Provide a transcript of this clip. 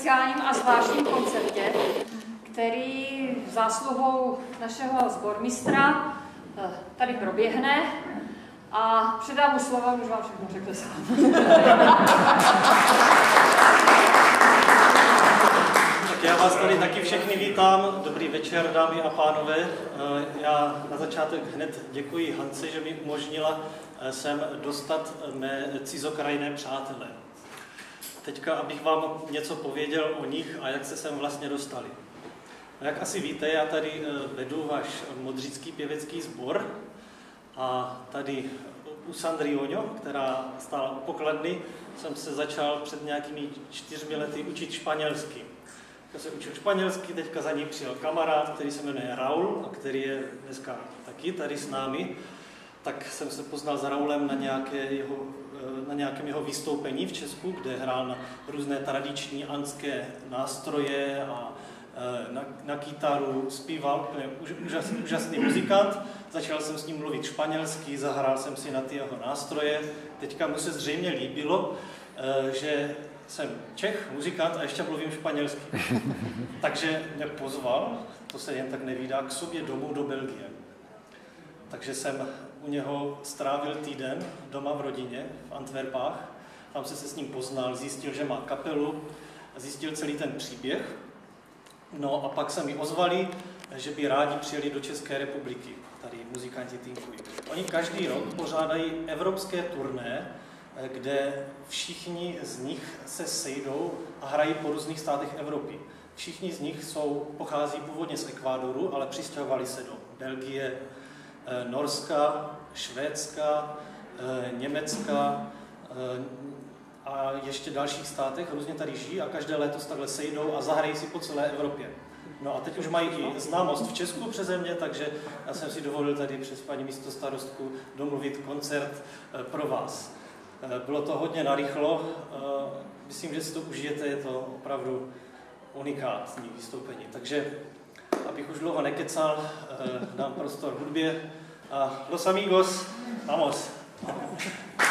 speciálním a zvláštním koncertě, který zásluhou našeho sbormistra tady proběhne a předám mu slovo, už vám všechno řekl sám. Tak já vás tady taky všechny vítám. Dobrý večer, dámy a pánové. Já na začátek hned děkuji Hance, že mi umožnila sem dostat mé cizokrajné přátele. Teďka, abych vám něco pověděl o nich a jak se sem vlastně dostali. Jak asi víte, já tady vedu váš modřický pěvecký sbor a tady u Sandrioňo, která stála u pokladny, jsem se začal před nějakými 4 lety učit španělsky. Já jsem učil španělsky, teďka za ní přijel kamarád, který se jmenuje Raul a který je dneska taky tady s námi. Tak jsem se poznal s Raulem na nějakém jeho vystoupení v Česku, kde hrál na různé tradiční andské nástroje a na kytaru, zpíval, úžasný muzikant. Začal jsem s ním mluvit španělsky, zahrál jsem si na ty jeho nástroje. Teďka mu se zřejmě líbilo, že jsem Čech, muzikant a ještě mluvím španělsky. Takže mě pozval, to se jen tak nevídá, k sobě domů do Belgie. Takže jsem u něho strávil týden doma v rodině v Antwerpách. Tam se s ním poznal, zjistil, že má kapelu, zjistil celý ten příběh. No a pak se mi ozvali, že by rádi přijeli do České republiky, tady muzikanti Tinkuj. Oni každý rok pořádají evropské turné, kde všichni z nich se sejdou a hrají po různých státech Evropy. Všichni z nich pochází původně z Ekvádoru, ale přistěhovali se do Belgie, Norska, Švédska, Německa a ještě dalších státech, různě tady žijí a každé léto takhle sejdou a zahrají si po celé Evropě. No a teď už mají i známost v Česku přeze mě, takže já jsem si dovolil tady přes paní místostarostku domluvit koncert pro vás. Bylo to hodně narychlo, myslím, že si to užijete, je to opravdu unikátní vystoupení. Takže, abych už dlouho nekecal, dám prostor hudbě a los amigos, vamos!